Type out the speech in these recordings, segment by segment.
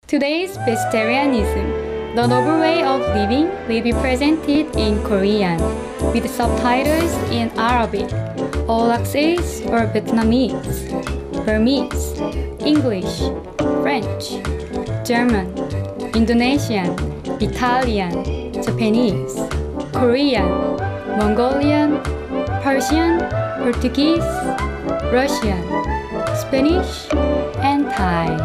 Today's vegetarianism, the noble way of living, will be presented in Korean with subtitles in Arabic, Olaxese or Vietnamese, Burmese, English, French, German, Indonesian, Italian, Japanese, Korean, Mongolian, Persian, Portuguese, Russian, Spanish, and Thai.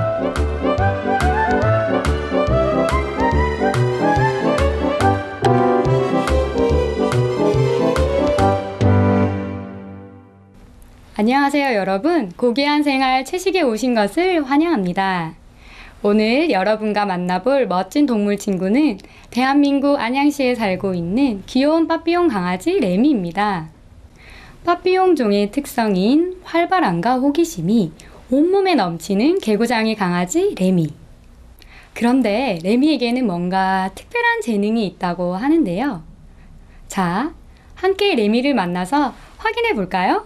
안녕하세요 여러분. 고귀한 생활 채식에 오신 것을 환영합니다. 오늘 여러분과 만나볼 멋진 동물 친구는 대한민국 안양시에 살고 있는 귀여운 빠삐용 강아지 레미입니다. 빠삐용 종의 특성인 활발함과 호기심이 온몸에 넘치는 개구장이 강아지 레미. 그런데 레미에게는 뭔가 특별한 재능이 있다고 하는데요. 자, 함께 레미를 만나서 확인해 볼까요?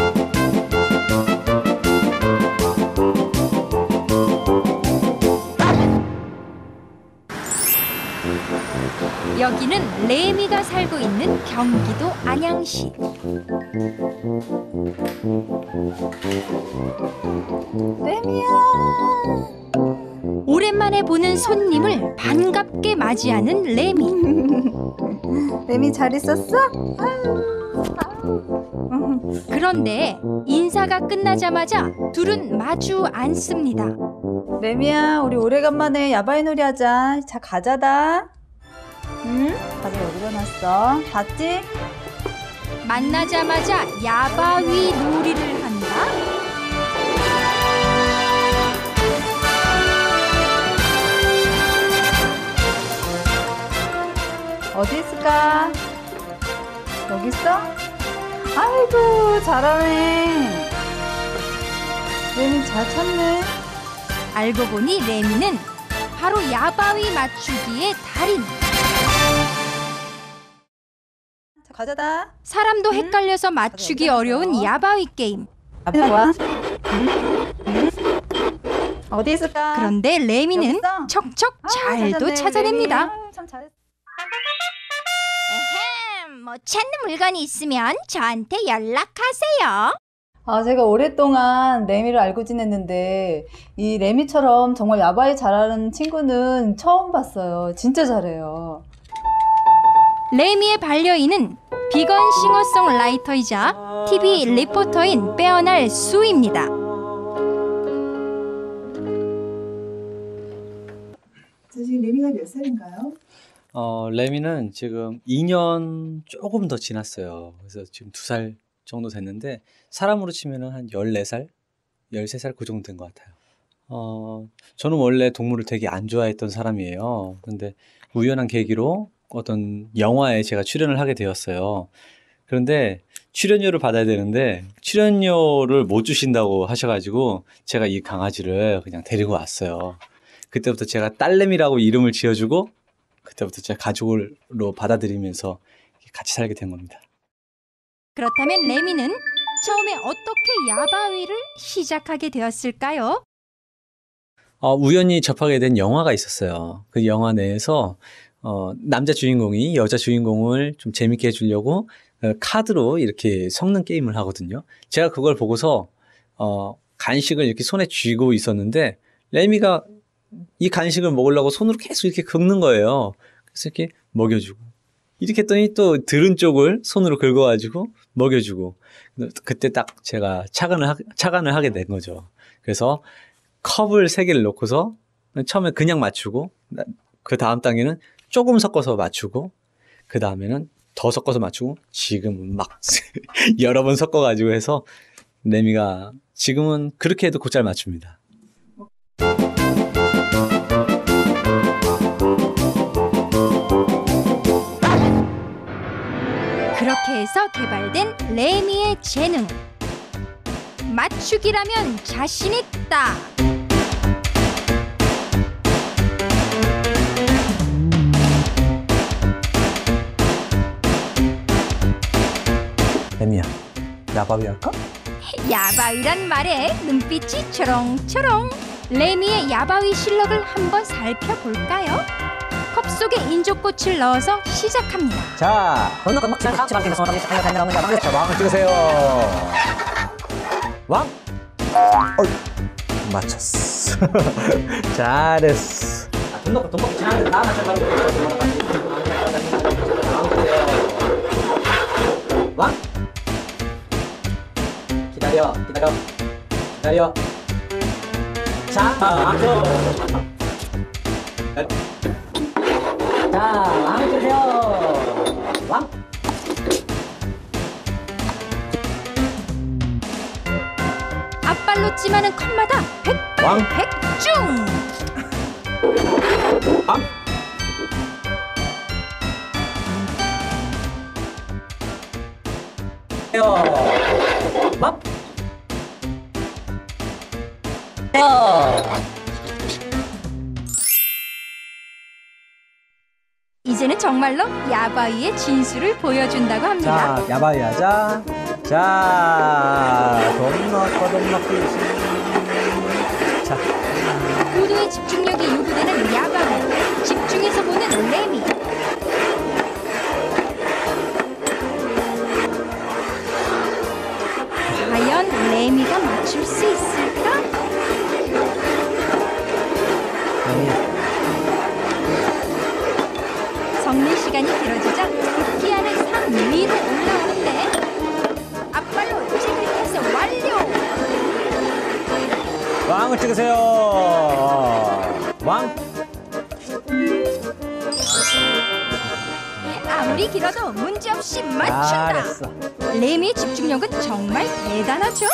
여기는 레미가 살고 있는 경기도 안양시. 레미야! 오랜만에 보는 손님을 반갑게 맞이하는 레미. 레미 잘 있었어? 그런데 인사가 끝나자마자 둘은 마주 앉습니다. 레미야, 우리 오래간만에 야바이 놀이 하자. 자, 가자다. 응? 가자, 어디다 놨어? 봤지? 만나자마자 야바위 놀이를 한다? 어디 있을까? 여기 있어? 아이고, 잘하네. 레미 잘 찾네. 알고 보니 레미는 바로 야바위 맞추기의 달인. 자, 가자다. 사람도 헷갈려서 맞추기 어려운 야바위 게임. 뭐야? 어디 있을까? 그런데 레미는 여기 있어? 척척 잘도 찾았네, 찾아냅니다. 레미. 아유, 참 잘했어. 에헴, 뭐 찾는 물건이 있으면 저한테 연락하세요. 제가 오랫동안 레미를 알고 지냈는데 이 레미처럼 정말 야바이 잘하는 친구는 처음 봤어요. 진짜 잘해요. 레미의 반려인은 비건 싱어송라이터이자 TV 리포터인 빼어날 수입니다. 지금 레미가 몇 살인가요? 레미는 지금 2년 조금 더 지났어요. 그래서 지금 2살 정도 됐는데 사람으로 치면은 한 14살, 13살 그 정도 된 것 같아요. 저는 원래 동물을 되게 안 좋아했던 사람이에요. 근데 우연한 계기로 어떤 영화에 제가 출연을 하게 되었어요. 그런데 출연료를 받아야 되는데 출연료를 못 주신다고 하셔가지고 제가 이 강아지를 그냥 데리고 왔어요. 그때부터 제가 딸내미라고 이름을 지어주고 그때부터 제가 가족으로 받아들이면서 같이 살게 된 겁니다. 그렇다면 레미는 처음에 어떻게 야바위를 시작하게 되었을까요? 우연히 접하게 된 영화가 있었어요. 그 영화 내에서 남자 주인공이 여자 주인공을 좀 재밌게 해주려고 카드로 이렇게 섞는 게임을 하거든요. 제가 그걸 보고서 간식을 이렇게 손에 쥐고 있었는데 레미가 이 간식을 먹으려고 손으로 계속 이렇게 긁는 거예요. 그래서 이렇게 먹여주고 이렇게 했더니 또 들은 쪽을 손으로 긁어가지고 먹여주고 그때 딱 제가 착안을 하게 된 거죠. 그래서 컵을 3개를 놓고서 처음에 그냥 맞추고 그 다음 단계는 조금 섞어서 맞추고 그 다음에는 더 섞어서 맞추고 지금은 막 여러 번 섞어가지고 해서 레미가 지금은 그렇게 해도 곧잘 맞춥니다. 그렇게 해서 개발된 레미의 재능. 맞추기라면 자신 있다. 레미야, 야바위 할까? 야바위란 말에 눈빛이 초롱초롱. 레미의 야바위 실력을 한번 살펴볼까요? 컵 속에 인조꽃을 넣어서 시작합니다. 자, 왕을 찍으세요. 왕. 맞췄어. 잘했어. 돈 먹고 지나는데 다 맞춰가지고. 왕. 기다려. 자, 왕. 자, 왕 주세요. 왕. 앞발로 찜하는 컵마다 왕. 백중! 왕. 왕. 이제는 정말로 야바위의 진수를 보여준다고 합니다. 자, 야바위 하자. 자, 돈 넣기. 자, 모두의 집중력이 요구되는 야바위. 집중해서 보는 레미. 과연 레미가 맞출 수 있을까? 성리 시간이 길어지자 급기야는 산 위로 올라오는데 앞발로 찍을 해서 완료! 왕을 찍으세요. 왕. 아무리 길어도 문제없이 맞춘다! 잘했어. 레미의 집중력은 정말 대단하죠?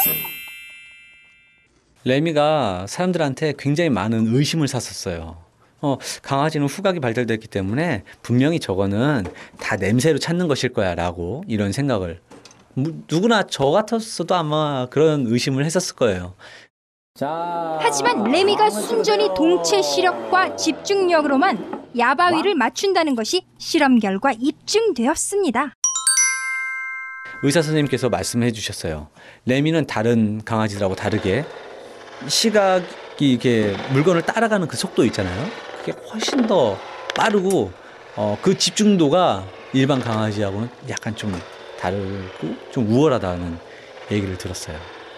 레미가 사람들한테 굉장히 많은 의심을 샀었어요. 강아지는 후각이 발달됐기 때문에 분명히 저거는 다 냄새로 찾는 것일 거야 라고 이런 생각을 누구나 저 같았어도 아마 그런 의심을 했었을 거예요. 자. 하지만 레미가 순전히 동체 시력과 집중력으로만 야바위를 맞춘다는 것이 실험 결과 입증되었습니다. 의사 선생님께서 말씀해 주셨어요. 레미는 다른 강아지들하고 다르게 시각이 이게 물건을 따라가는 그 속도 있잖아요. 그게 훨씬 더 빠르고 그 집중도가 일반 강아지하고는 약간 좀 다르고 좀 우월하다는 얘기를 들었어요.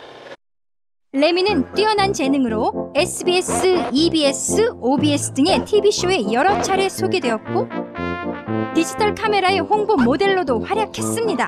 레미는 뛰어난 재능으로 SBS, EBS, OBS 등의 TV쇼에 여러 차례 소개되었고 디지털 카메라의 홍보 모델로도 활약했습니다.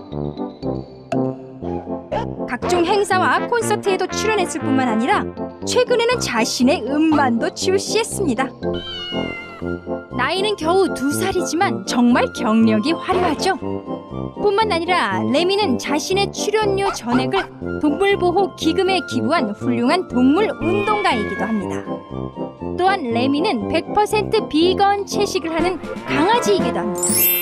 각종 행사와 콘서트에도 출연했을 뿐만 아니라 최근에는 자신의 음반도 출시했습니다. 나이는 겨우 2살이지만 정말 경력이 화려하죠. 뿐만 아니라 레미는 자신의 출연료 전액을 동물보호기금에 기부한 훌륭한 동물 운동가이기도 합니다. 또한 레미는 100% 비건 채식을 하는 강아지이기도 합니다.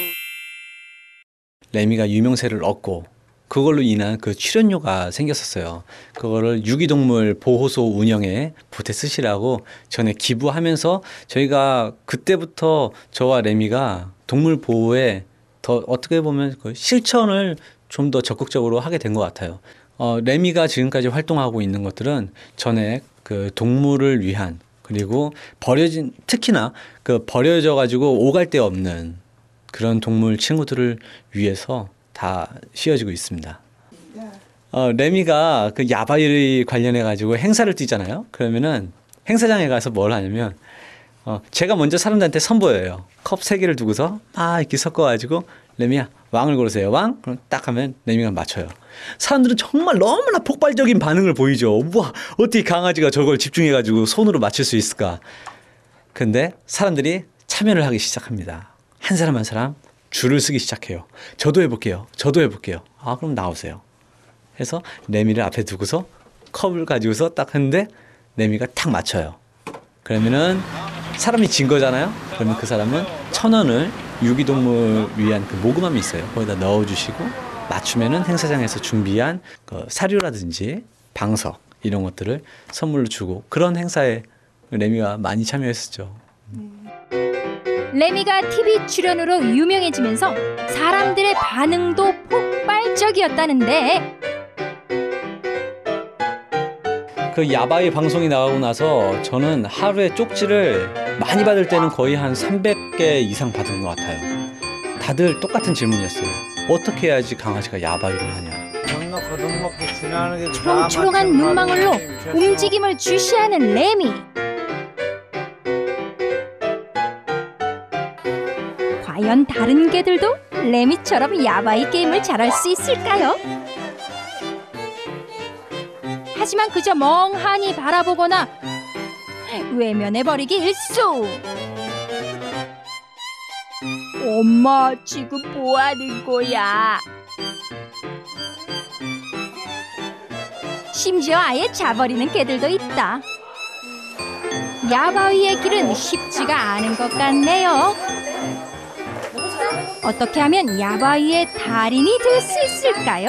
레미가 유명세를 얻고 그걸로 인한 그 출연료가 생겼었어요. 그거를 유기동물 보호소 운영에 보태 쓰시라고 전에 기부하면서 저희가 그때부터 저와 레미가 동물 보호에 더 어떻게 보면 그 실천을 좀 더 적극적으로 하게 된 것 같아요. 레미가 지금까지 활동하고 있는 것들은 전에 그 동물을 위한 그리고 특히나 그 버려져 가지고 오갈 데 없는 그런 동물 친구들을 위해서 다 씌워지고 있습니다. 레미가 그 야바위 관련해 가지고 행사를 뛰잖아요. 그러면은 행사장에 가서 뭘 하냐면 제가 먼저 사람들한테 선보여요. 컵 3개를 두고서 막 이렇게 섞어가지고 레미야 왕을 고르세요. 왕? 그럼 딱 하면 레미가 맞춰요. 사람들은 정말 너무나 폭발적인 반응을 보이죠. 우와 어떻게 강아지가 저걸 집중해가지고 손으로 맞출 수 있을까. 근데 사람들이 참여를 하기 시작합니다. 한 사람 한 사람 줄을 쓰기 시작해요. 저도 해볼게요. 아 그럼 나오세요. 해서 레미를 앞에 두고서 컵을 가지고서 딱 했는데 레미가 탁 맞춰요. 그러면은 사람이 진 거잖아요. 그러면 그 사람은 1,000원을 유기동물 위한 그 모금함이 있어요. 거기다 넣어주시고 맞추면은 행사장에서 준비한 그 사료라든지 방석 이런 것들을 선물로 주고 그런 행사에 레미가 많이 참여했었죠. 레미가 TV 출연으로 유명해지면서 사람들의 반응도 폭발적이었다는데 그 야바이 방송이 나가고 나서 저는 하루에 쪽지를 많이 받을 때는 거의 한 300개 이상 받은 것 같아요. 다들 똑같은 질문이었어요. 어떻게 해야지 강아지가 야바이를 하냐. 초롱초롱한 눈망울로 움직임을 주시하는 레미. 과연 다른 개들도 레미처럼 야바이 게임을 잘할 수 있을까요? 하지만 그저 멍하니 바라보거나 외면해버리기 일쑤. 엄마, 지금 뭐 하는 거야? 심지어 아예 자버리는 개들도 있다. 야바위의 길은 쉽지가 않은 것 같네요. 어떻게 하면 야바위의 달인이 될 수 있을까요?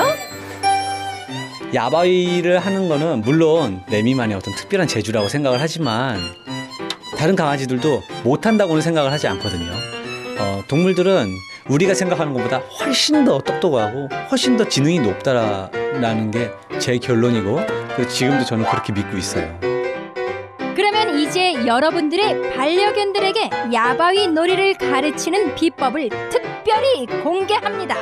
야바이를 하는 거는 물론 레미만의 어떤 특별한 재주라고 생각을 하지만 다른 강아지들도 못한다고는 생각을 하지 않거든요. 동물들은 우리가 생각하는 것보다 훨씬 더 똑똑하고 훨씬 더 지능이 높다라는 게 제 결론이고 그리고 지금도 저는 그렇게 믿고 있어요. 그러면 이제 여러분들의 반려견들에게 야바위 놀이를 가르치는 비법을 특별히 공개합니다.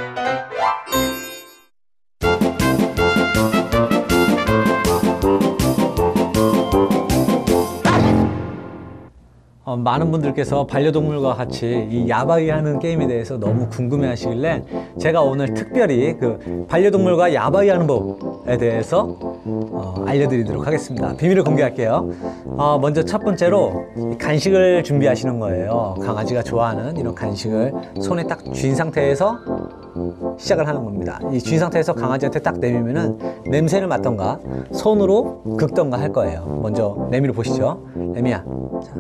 많은 분들께서 반려동물과 같이 이 야바이 하는 게임에 대해서 너무 궁금해 하시길래 제가 오늘 특별히 그 반려동물과 야바이 하는 법에 대해서 알려드리도록 하겠습니다. 비밀을 공개할게요. 먼저 첫 번째로 간식을 준비하시는 거예요. 강아지가 좋아하는 이런 간식을 손에 딱 쥔 상태에서 시작을 하는 겁니다. 이 쥔 상태에서 강아지한테 딱 내밀면은 냄새를 맡던가 손으로 긁던가 할 거예요. 먼저 레미를 보시죠. 레미야, 자,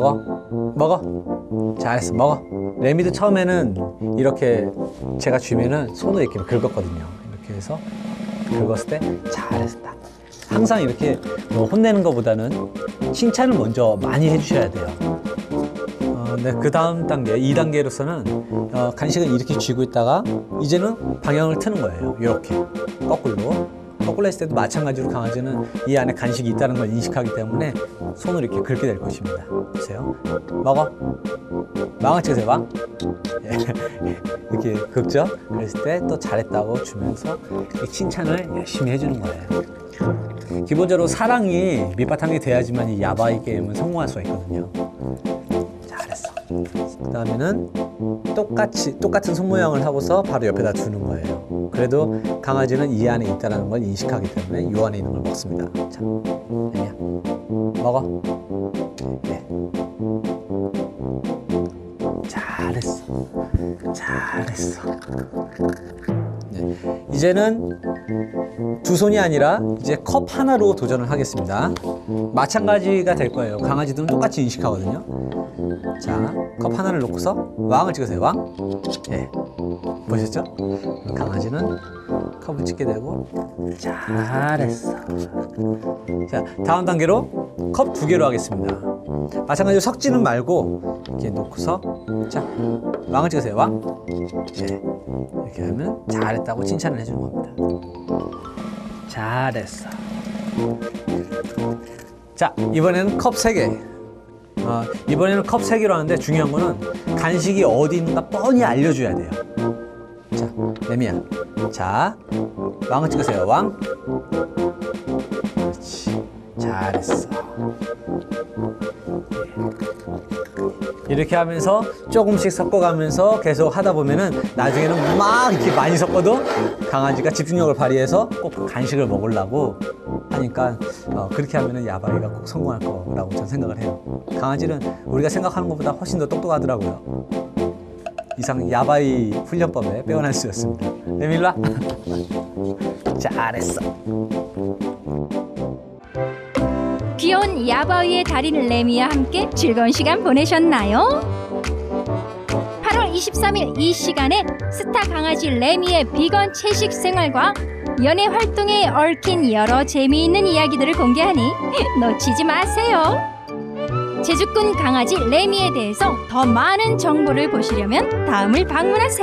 먹어. 잘했어, 먹어. 레미도 처음에는 이렇게 제가 쥐면은 손으로 이렇게 긁었거든요. 이렇게 해서 긁었을 때 잘했어. 딱. 항상 이렇게 혼내는 것보다는 칭찬을 먼저 많이 해주셔야 돼요. 네, 그 다음 단계, 2단계로서는 간식을 이렇게 쥐고 있다가 이제는 방향을 트는 거예요. 이렇게 거꾸로 했을 때도 마찬가지로 강아지는 이 안에 간식이 있다는 걸 인식하기 때문에 손으로 이렇게 긁게 될 것입니다. 보세요. 먹어. 망을 찍으세요. 망. 이렇게 긁죠. 그랬을 때 또 잘했다고 주면서 칭찬을 열심히 해주는 거예요. 기본적으로 사랑이 밑바탕이 돼야지만 이 야바이 게임은 성공할 수가 있거든요. 잘했어. 그 다음에는 똑같은 손 모양을 하고서 바로 옆에다 두는 거예요. 그래도 강아지는 이 안에 있다는 걸 인식하기 때문에 이 안에 있는 걸 먹습니다. 자, 레미야, 먹어. 네. 잘했어. 네. 이제는 두 손이 아니라 이제 컵 하나로 도전을 하겠습니다. 마찬가지가 될 거예요. 강아지들은 똑같이 인식하거든요. 자, 컵 하나를 놓고서 왕을 찍으세요. 왕. 예. 보셨죠? 강아지는 컵을 찍게 되고 잘했어. 자, 다음 단계로 컵 2개로 하겠습니다. 마찬가지로 섞지는 말고 이렇게 놓고서 자, 왕을 찍으세요. 왕. 예. 이렇게 하면 잘했다고 칭찬을 해주는 겁니다. 잘했어. 자, 이번에는 컵 3개. 이번에는 컵 3개로 하는데 중요한 거는 간식이 어디 있는가 뻔히 알려줘야 돼요. 자, 레미야. 자, 왕을 찍으세요. 왕. 그렇지. 잘했어. 이렇게 하면서 조금씩 섞어가면서 계속 하다 보면은 나중에는 막 이렇게 많이 섞어도 강아지가 집중력을 발휘해서 꼭 간식을 먹으려고 하니까 그렇게 하면은 야바이가 꼭 성공할 거라고 저는 생각을 해요. 강아지는 우리가 생각하는 것보다 훨씬 더 똑똑하더라고요. 이상 야바이 훈련법에 빼어날 수였습니다. 레밀라. 잘했어. 귀여운 야바위의 달인 레미와 함께 즐거운 시간 보내셨나요? 8월 23일 이 시간에 스타 강아지 레미의 비건 채식 생활과 연애 활동에 얽힌 여러 재미있는 이야기들을 공개하니 놓치지 마세요. 제주꾼 강아지 레미에 대해서 더 많은 정보를 보시려면 다음을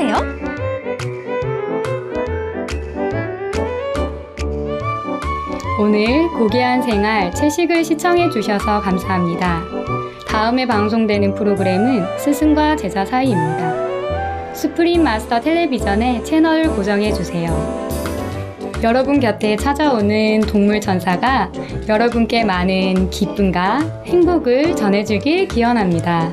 방문하세요. 오늘 고귀한 생활 채식을 시청해 주셔서 감사합니다. 다음에 방송되는 프로그램은 스승과 제자 사이입니다. 수프림 마스터 텔레비전의 채널을 고정해 주세요. 여러분 곁에 찾아오는 동물 천사가 여러분께 많은 기쁨과 행복을 전해주길 기원합니다.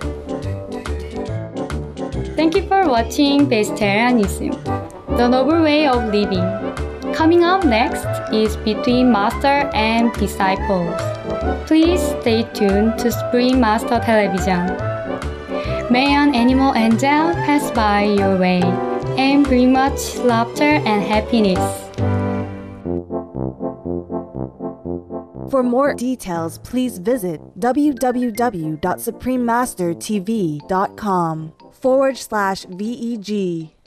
Thank you for watching Vegetarianism, the noble way of living. Coming up next is Between Master and Disciples. Please stay tuned to Supreme Master Television. May an animal angel pass by your way and bring much laughter and happiness. For more details, please visit www.suprememastertv.com/VEG.